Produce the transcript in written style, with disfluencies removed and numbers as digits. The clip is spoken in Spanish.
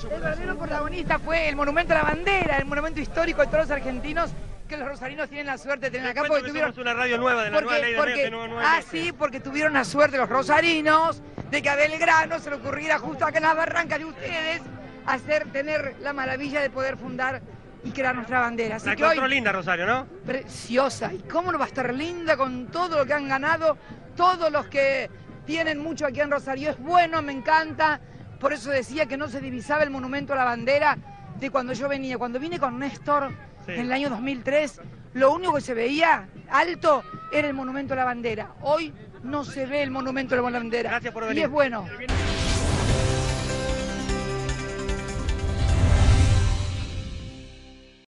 El verdadero protagonista fue el monumento a la bandera, el monumento histórico de todos los argentinos, que los rosarinos tienen la suerte de tener acá porque tuvieron una radio nueva de la nueva ley de medios, sí, porque tuvieron la suerte los rosarinos de que a Belgrano se le ocurriera justo acá en las barrancas de ustedes tener la maravilla de poder fundar y crear nuestra bandera. Así la que encontró hoy, linda, Rosario, ¿no? preciosa. ¿Y cómo no va a estar linda con todo lo que han ganado? Todos los que tienen mucho aquí en Rosario. Es bueno, me encanta. Por eso decía que no se divisaba el monumento a la bandera de cuando yo venía. Cuando vine con Néstor en el año 2003, lo único que se veía alto era el monumento a la bandera. Hoy no se ve el monumento a la bandera. Gracias por venir. Y es bueno.